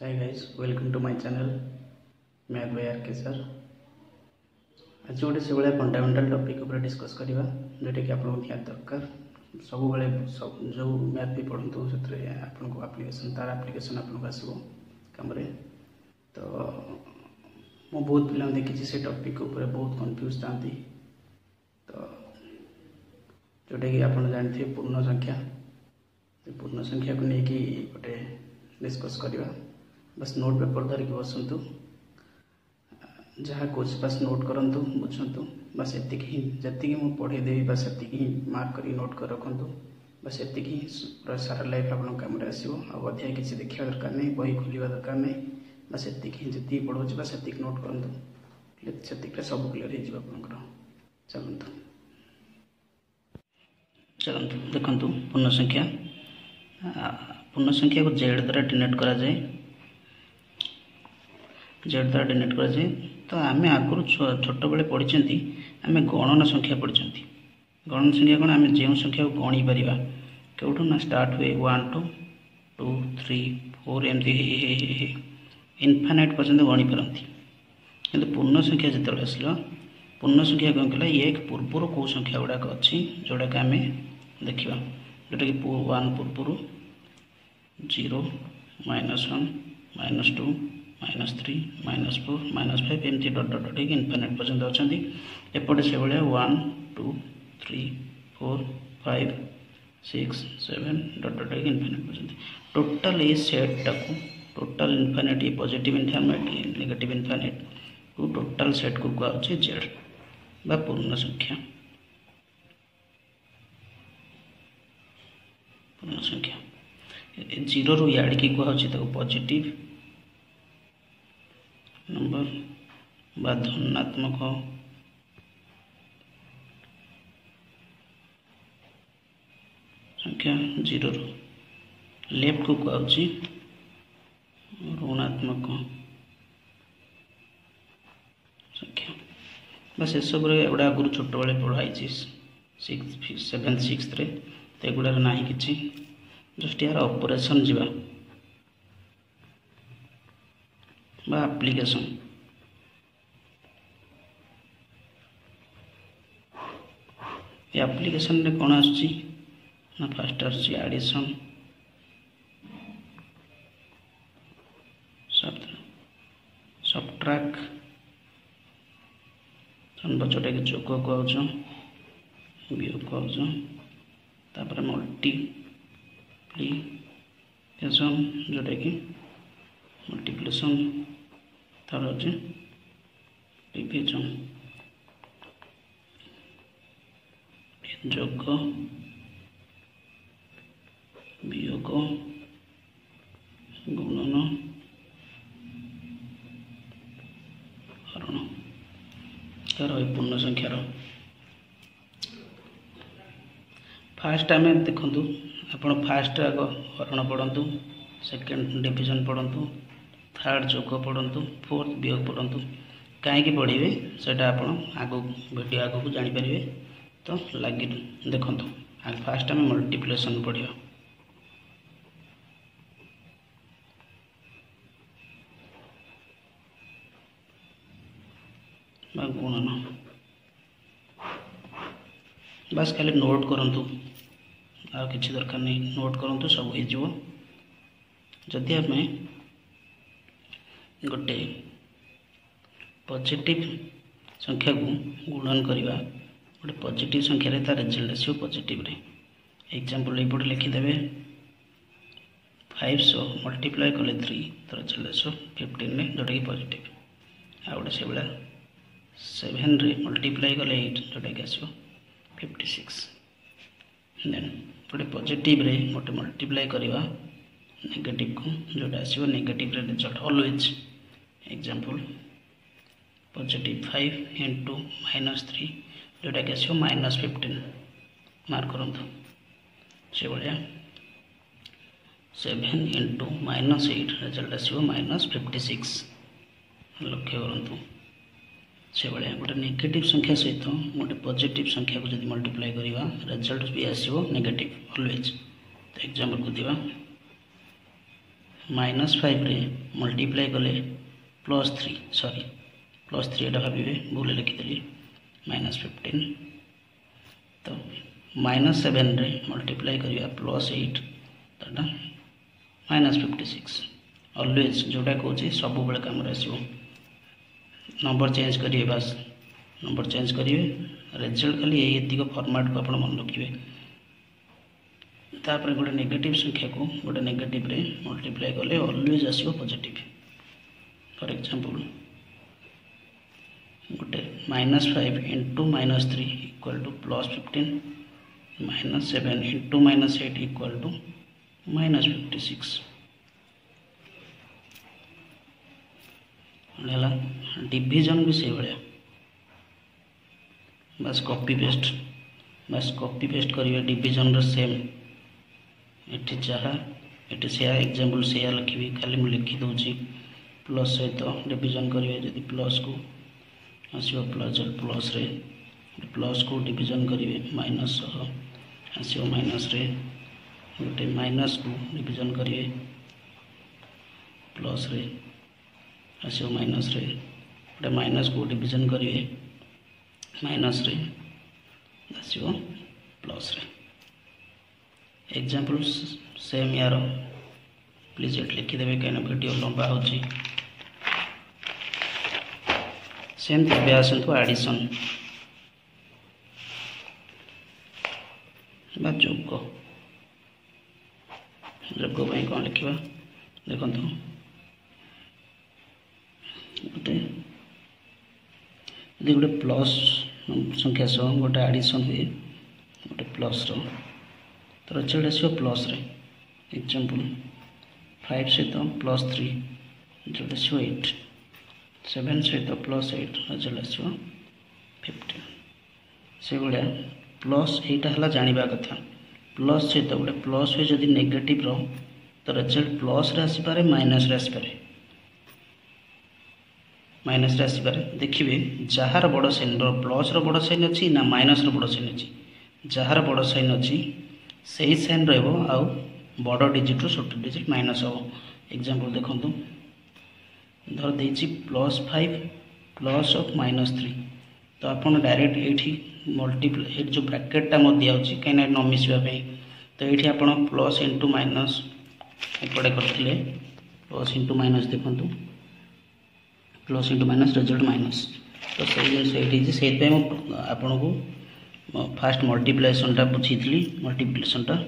Hi guys, welcome to my channel math by R K sir. आज गोटे से भाई फंडामेंटाल टॉपिक ऊपर डिस्कस करवा जोटा कि आपको निहाती दरकार। सब जो मैथ भी पढ़ु से आपको आप्लिकेसन तार आप्लिकेसन आपको आसो कम। तो मु बहुत पिला देखी से टॉपिक ऊपर बहुत कन्फ्यूज था। तो जोटा कि आप जानते पूर्ण संख्या पूर्ण संख्या को लेकिन गोटे डिस्कस करवा। बस नोट पेपर धरिक बसतु, जहाँ कौच बस नोट करूँ बुझु। बस ये जी मुझे पढ़ेदेवी बस ये मार्क कर नोट कर रखु। बस ये पूरा सारा लाइफ आप कम आसो। अध्याय किसी देखा दरकार नहीं, बही खोलवा दरकार नहीं। बस ये जी पढ़ाऊँ बस ये नोट करूँ, से सब क्लीयर हो। चलतु देखु पूर्ण संख्या। पूर्ण संख्या को जेड द्वारा डिनोट करा जाए, जेड द्वारा डिनोट करा जाए। तो आम आगुरी छोट बेले पढ़ी आम गणन संख्या पढ़ी। गणन संख्या कौन, आम जो संख्या को गणी पार कौटू ना स्टार्ट हुए 1 2 2 3 4 एमती इनफाइनाइट पर्यंत गणी पारती। किंतु पूर्ण संख्या जो आसल, पूर्ण संख्या कौन कहला एक पूर्वर कौ संख्या गुड़ाक अच्छी जोड़ा कि आम देखा, जोटा कि 1 पूर्वर 0 -1 -2 -3 -4 -5 एमती डट डट डट इनफाइनाइट पर्यंत अच्छा। एपटे से भाया 1 2 3 4 5 6 7 डट डट इनफाइनाइट पर्यंत टोटाल ये सेट टाक टोटाल इनफाइनाइट, ये पॉजिटिव इनफाइनाइट नेगेटिव इनफाइनाइट को टोटाल सेट को कहुचे जेड बा पूर्ण संख्या। पूर्ण संख्या 0 रु याड की कहुचे पॉजिटिव नंबर बा धनात्मक संख्या। 0 रु लेफ्ट को कहुचे ऋणात्मक संख्या। बस ये सब गुड़ा आगुरी छोट बेले पढ़ाई 6th 7th 6th रे, तो एगुड़ा ना कि जस्ट यार ऑपरेशन जीवा बा एप्लिकेशन। ये एप्लिकेशन रे कौन आसुची ना फास्ट आसुची एडिशन, सबट्रैक्ट जोटा कि जोग कहुच, वियोग कहुच, तापर मल्टीप्लिकेशन जोटा कि मल्टीप्लिकेशन, तार अच्छे डिविजन, जोग वियोग गुणन हरण। तार पूर्ण संख्यार फास्ट आम देखु आप फास्ट आग हरण पढ़ु, सेकेंड डिविजन पढ़ु, थर्ड जोग पढ़ु, फोर्थ वियोग पढ़ु। कहीं पढ़े से आप आग वीडियो आग को जापर। तो लगे देखु फास्ट आम मल्टीप्लिकेशन पढ़ा। गुणन बस खाली नोट करूँ, आ किसी दरकार नहीं, नोट करूँ सब हो। जदि आम गोटे पॉजिटिव संख्या को गुणन करवा, गोटे पॉजिटिव संख्या तार रिजल्ट आसो पॉजिटिव रे। एग्जांपल ये लिखिदेवे 500 मल्टीप्लाई कले 3 तो रिजल्ट आसो 15 रे, जोटा कि पॉजिटिव। आ गोटे से भाया 7 रे मल्टीप्लाई कले 8 जोटा कि आसो 56। देन गोटे पॉजिटिव रे गोटे मल्टीप्लाई करवा नेगेटिव को, जोटा आसो नेगेटिव रे result always. Example positive 5 into -3 जोटा कि आसो -15 मार्क करूँ। से भाया 7 इंटू -8 रिजल्ट आसो -56 लक्ष्य करूँ। से भाया गोटे नेगेटिव संख्या सहित गोटे पॉजिटिव संख्या को जब मल्टीप्लाई करवा रिजल्ट भी आसो नेगेटिव ऑलवेज। तो एग्जांपल को दिवा -5 रे मल्टीप्लाई कले +3 सॉरी +3 एटा भाबिबे भूल लिखिदेली -15 तो -7 रे मल्टीप्लाई करिया +8 तटा -56 ऑलवेज जोटा कहूँ सब बेले कम आसो नंबर चेंज करिए बस नंबर चेंज करिए रिजल्ट खाली ये फॉर्मेट को आप मन रखिए तापर गोटे नेगेटिव संख्या को गोटे नेगेटिव रे मल्टीप्लाई कले ऑलवेज आसो पॉजिटिव फॉर एग्जांपल गोटे -5 into -3 equal to +15 -7 into -8 equal to -56 division भी से भाया बस कॉपी पेस्ट करिए डिविजन रो सेम एठी जहाँ एठी से एग्जांपल से लिखी खाली मुझे लिखी दूसरी प्लस सहित डिविजन करिए जदि प्लस को आसो प्लस रे प्लस को डिविजन करिए माइनस आसो माइनस रे गोटे माइनस को डिविजन करिए प्लस रे आसो माइनस रे गोटे माइनस को डिविजन करिए माइनस रे आसो प्लस रे एग्जांपल सेम यार प्लीज एट लिखिदेवे कहीं वीडियो लंबा हो सेम तबे आसतु एडिशन बा जोग जोग भाई कौन लिखा देखो गोटे यदि गोटे प्लस संख्या सह गोटे एडिशन हुए गोटे प्लस रो तो रिजल्ट आसो प्लस रे एग्जांपल 5 सहित +3 जो आसो 8 7 सहित +8 रिजल्ट आसो 15 से भाया प्लस एटा हला जानिबा कथा प्लस सहित गोटे प्लस हुए जदि नेगेटिव रो तो रिजल्ट प्लस रे आसी पारे माइनस रे आसी पारे माइनस रे आसी पारे देखिए जार बड़ साइन प्लस रो बड़ साइन अच्छी ना माइनस रो बड़ साइन अच्छी जार बड़ साइन अच्छी सही साइन रो आउ बड़ डिजिट रो छोट डिजिट माइनस हम एग्जांपल देखो धर देछि +5 प्लस ऑफ -3 तो आपन डायरेक्ट एठी मल्टीप्लाई जो ब्रैकेट टा मो दिया होछि कहीं न मिसवा तो ये आपन प्लस इंटू माइनस एपटे करथिले प्लस इंटू माइनस देखो plus into minus result minus तो सही जिन से आपन को फास्ट मल्टीप्लिकेशन टा बुझी मल्टीप्लिकेशन टा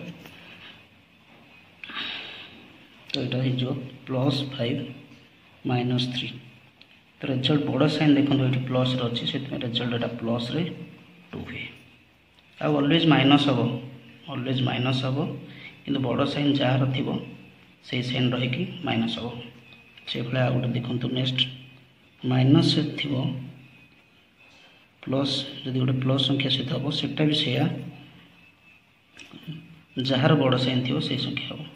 तो यहाँ जो +5 -3 तो रिजल्ट बड़ साइन देखो ये प्लस रही से रिजल्ट एटा प्लस रे 2 हुए ऑलवेज माइनस हम कि बड़ साइन जार थी से साइन रहीकि माइनस हम से भाया गोटे देखो नेक्स्ट माइनस थी प्लस जदि गोटे प्लस संख्या सहित हम सेटा भी से जार बड़ साइन थी से संख्या हम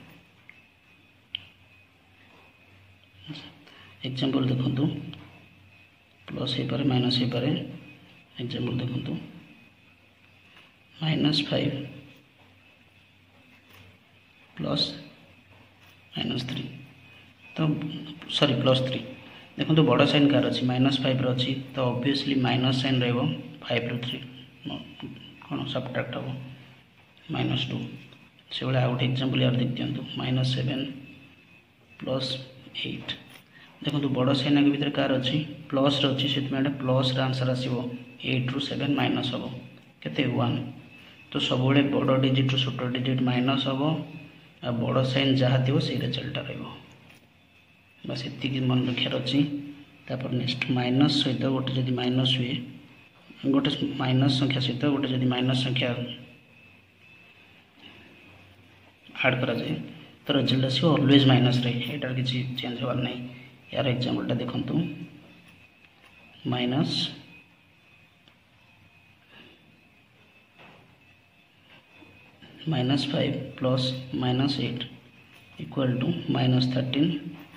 एग्जांपल देखो प्लस हो पारे माइनस हो पारे एग्जांपल देखो -5 प्लस -3 तो सॉरी +3 देखो बड़ साइन कार अच्छी -5 रही तो ऑब्वियसली माइनस साइन रहा 5 ରୁ 3 कौन सब्ट्रैक्ट हम -2 से भाया आउ गोटे एग्जांपल यार देख दिंतु -7 प्लस 8 देखो बड़ साइन के भीतर कार अच्छी प्लस रही से प्लस आंसर आसो 8 ରୁ 7 माइनस हम केते 1 तो सब बड़ डिजिट ରୁ छोट डिजिट माइनस हम आ बड़ साइन जहाँ थी से रिजल्ट रहा बस ये मन रखार अच्छी तापर नेक्स्ट माइनस सहित गोटे जदि माइनस हुए गोटे माइनस संख्या सहित गोटे जदि माइनस संख्या ऐड करा जाए तो रिजल्ट आसो ऑलवेज माइनस रे एटार किसी चेंज होवार नहीं यार एग्जांपल टा देखंतु minus -5 plus -8 equal to -13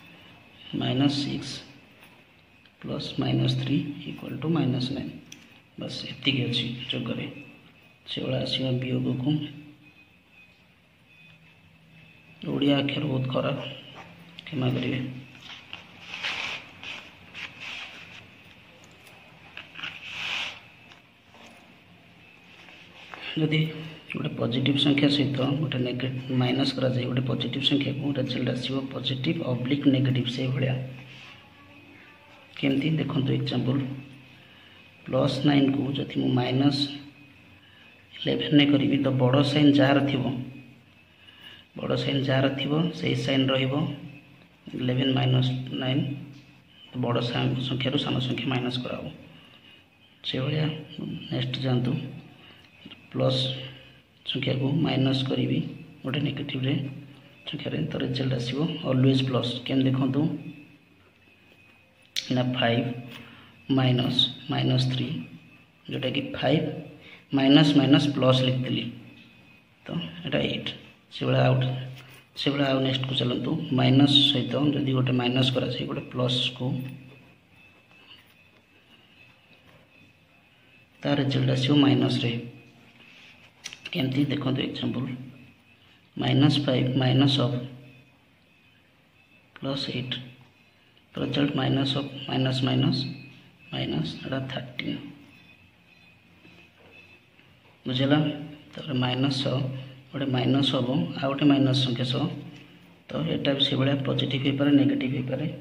-6 plus -3 equal to -9 बस एति अच्छी जोगरे से भाया आसो वियोग को ओडिया अक्षर बहुत खराब क्षमा करेंगे। जदि गोटे पॉजिटिव संख्या सहित गोटे नेगेटिव माइनस करा जाए गोटे पॉजिटिव संख्या को रिजल्ट आसो पॉजिटिव ऑब्लिक नेगेटिव से भाया केमती देखो एग्जांपल +9 को जदि मु -11 ने करी तो बड़ साइन जार थी बड़ साइन जार थी से साइन रहिबो 11 - 9 तो बड़ संख्या सान संख्या माइनस कराओ से भाया। नेक्स्ट जानतु प्लस संख्या को माइनस करी गोटे नेगेटिव रे संख्या रे तो रिजल्ट आसो ऑलवेज प्लस केम देखो ना 5 -3 जोटा कि 5 माइनस माइनस प्लस लिखी तो यहाँ 8 से भाया आउ नेक्स्ट को चलतु माइनस सहित जदि गोटे माइनस करा जाए गोटे प्लस को तार रिजल्ट आसो माइनस रे केमती देखो example -5 minus of +8 result minus of minus minus minus 13 बुझेगा। तो माइनस गोटे माइनस हम आ गोटे माइनस संख्या सह तो यहाँ भी से भाया पॉजिटिव हो पारे नेगेटिव हो पारे।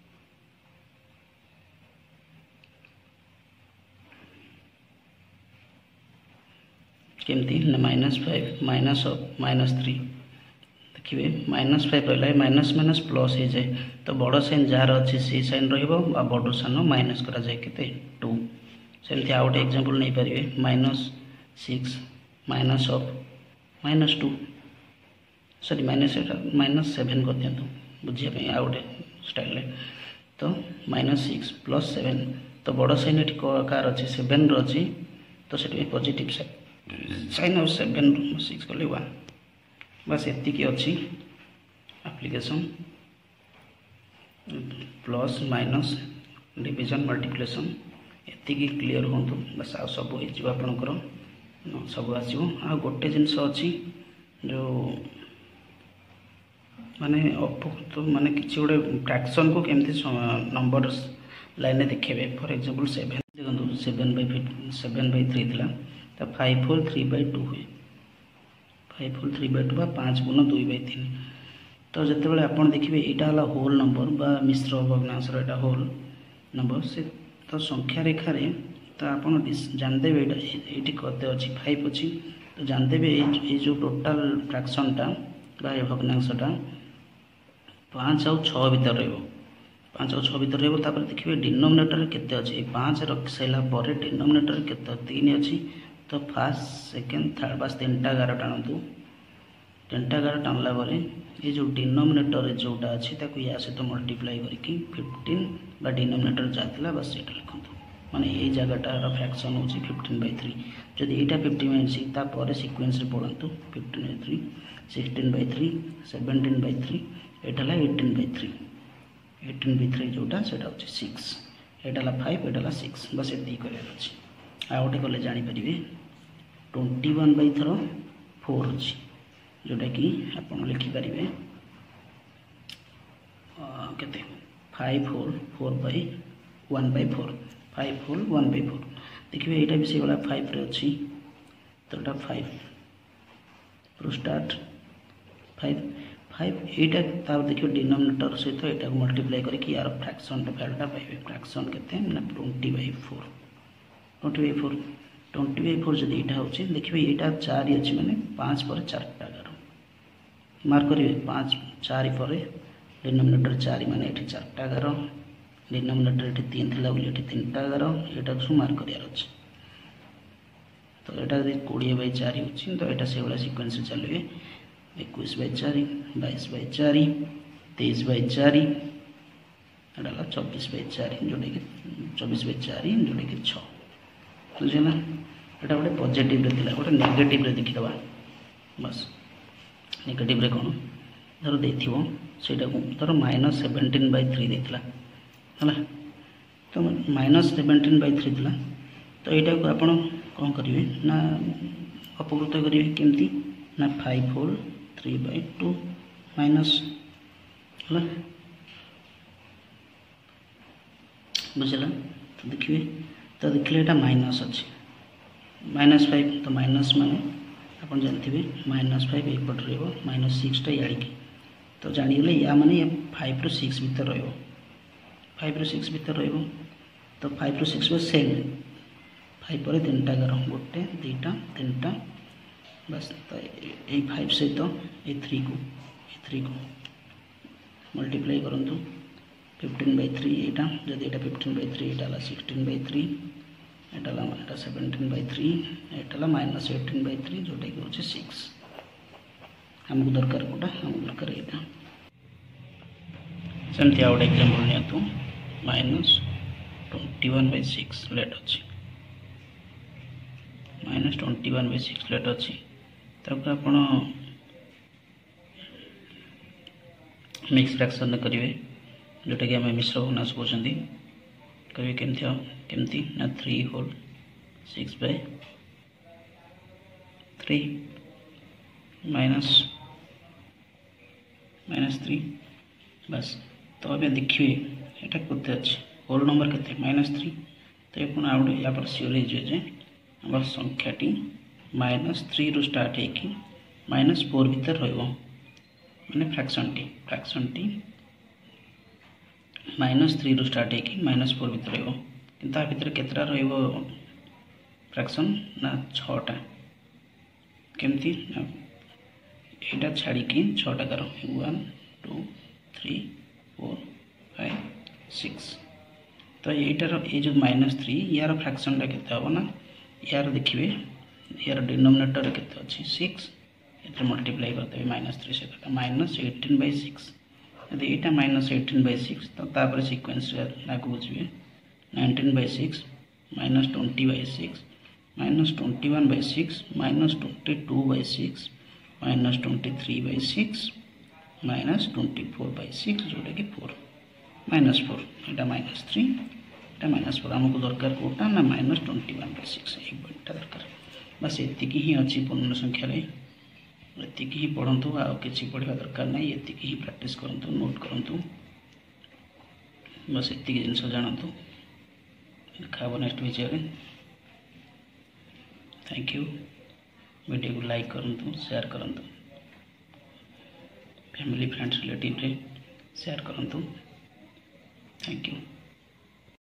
केमती ना -5 माइनस ऑफ -3 देखिए -5 रहा माइनस माइनस प्लस हो जाए तो बड़ साइन जार अच्छी से साइन रड़ सान माइनस करा जाए के 2 सेमती आउ गोटे एग्जांपल नहीं पारे -6 माइनस ऑफ -2 सॉरी -7 कर दिखाँ बुझापी आउ गोटे स्टाइल तो -6 + 7 तो बड़ साइन ये कार अच्छी 7 रही तो से पॉजिटिव साइन ऑफ 7 6 कले 1 बस एतिकी अच्छी application plus minus division multiplication एतिकी क्लियर हूँ बस आ सब हो आपणकर सब आसो आ गोटे जिनस अच्छी जो माने तो माने किसी गोटे फ्रैक्शन को केमती नंबर लाइन में देखेबे फॉर एग्जांपल 7 देखो 7/3 थिला तो 5 4 3/2 हुए 5 4 3/2 बा 5 गुण 2/3 तो जिते बड़े आप देखिए यहाँ है होल नंबर बा मिश्र भग्नांश एटा होल नंबर से तो संख्या रेखा रे तो आप जानदेवे ये कते अच्छी 5 अच्छी तो जानदेवे ये जो टोटाल फ्रैक्शनटा बा भग्नांशटा 5 और 6 भर रहा 5 और 6 भर रहा देखिए डिनोमिनेटर केते अच्छी 5 रख सारा पर डिनोमिनेटर केते 3 अच्छी तो फर्स्ट सेकेंड थर्ड बस 3टा 11 टाणु 3टा 11 टाणला ये जो डिनोमिनेटर जोटा अच्छी या सहित मल्टीप्लाई करके 15 बा डिनोमिनेटर जहाँ बस ये लिखु माने ये जगटार फ्रैक्शन हूँ 15/3 जदि यहाँ 15/3 सिक्वेन्स पढ़ु 15/3 16/3 17/3 यहाँ 18/3 18/3 जोटा से 6 यहाँ 5 यहाँ 6 बस ये कर आ गोटे कले जानीपर 21/4 अच्छी जोटा कि आप लिखिपर के 5 4 4/1/4 5 4 1/4 देखिए यहाँ भी से भाया 5 रे अच्छी तो यहाँ 5 स्टार्ट 5 यहाँ देखिए डिनोमिनेटर सहित यहाँ मल्टीप्लाई करके यार फ्रैक्शन वैल्यूटा पाइबे फ्रैक्शन के 20/4 20/4 जब यहाँ हो देखिए यहाँ 4 अच्छी मैंने 5 पर 4टा 11 मार्क करेंगे 5 4 पर डिनोमिनेटर 4 माने ये 4टा 11 डिनोमिनेटर ये 3 थी बोली 3टा 11 यहाँ सब मार्क करार अच्छे तो यहाँ 20/4 हो तो यहाँ से भाया सिक्वेन्स चलिए 21/4 22/4 23/4 यहाँ 24/4 जोटा कि 24/4 जोटा कि 6 बुझेगा। यहाँ गोटे पॉजिटिव रे थिला गोटे नेगेटिव रे देखीदबा बस नेगेटिव रे कौन धर देथिबो सेटा को धर -17/3 देथिला हला तो -17/3 थिला तो यहाँ को आपण कौन करेंगे ना अपकृत करेंगे केमती ना 5 4 3/2 माइनस है बुझला तो देखिए तो देखिए यहाँ माइनस अच्छे -5 तो माइनस माने आप जानते -5 एपट -6 याड़ी तो जानीगले या माने 5 ରୁ 6 भीतर रहिबो 5 ରୁ 6 भीतर रहिबो तो 5 ରୁ 6 में सेम 5 पर 3टा घर 1 2 3टा बस तो ये 5 सहित ये 3 को मल्टीप्लाई करंतु 15/3 यहाँ जब यहाँ 15/3 यहाँ 16/3 यहाँ 17/3 यहाँ -18/3 जोटा कि हूँ 6 आमको दरकार कौटा आमको दरकार यहाँ सेमती आउ गोटे एग्जांपल नियंतु -21/6 लेट अच्छी -21/6 लेट अच्छी ताको आपण मिक्स फ्रैक्शन करेंगे जोटा कि आम मिश्र भग्नांश कहते करेंगे केमती ना 3 होल 6/3 -3 बस तो अभी देखिए यहाँ केते अच्छे होल नंबर के -3 तो ये पुनः आउट या सियोर हो आम संख्याटी -3 ରୁ स्टार्ट होगी -4 भीतर रही फ्रैक्शन टी -3 ରୁ स्टार्ट होगी -4 भीतर रहा भितर केतटा फ्रैक्शन ना 6टा केमती यहाँ छाड़ी 6टा कर 1 2 3 4 5 6 तो यार ये जो -3 यार फ्रैक्शन के ना यार देखिए यार डिनोमिनेटर के 6 ये मल्टीप्लाई करते -3 सहित -18/6 यदि यहाँ -18/6 तो तापर सिक्वेन्स लागू बुझे 19/6 -20/6 -21/6 -22/6 -23/6 -24/6 जोटा कि 4 -4 यहाँ -3 यहाँ -4 आमको दरकार कौटा ना -21/6 एक पॉइंट दरकार बस एतिकी ही अच्छी पूर्ण संख्या एतिकी ही पढ़ंतु आ किसी पढ़ा दरकार नहीं एतिकी ही प्रैक्टिस करंतु नोट करंतु बस एतिकी जिनस जानतु देखा नेक्स्ट वीडियो रे थैंक यू वीडियो को लाइक करंतु शेयर करंतु फैमिली फ्रेंड्स रिलेटिव रे शेयर करंतु थैंक यू।